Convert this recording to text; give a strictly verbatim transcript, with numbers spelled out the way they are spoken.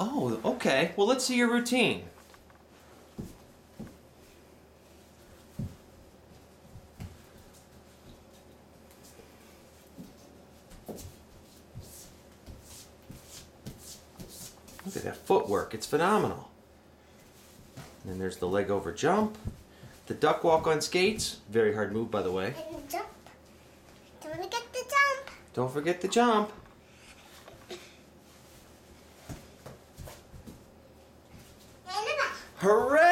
Oh, okay. Well, let's see your routine. Look at that footwork. It's phenomenal. And then there's the leg over jump. The duck walk on skates. Very hard move, by the way. And jump. Don't forget the jump. Don't forget the jump. And the back. Hooray!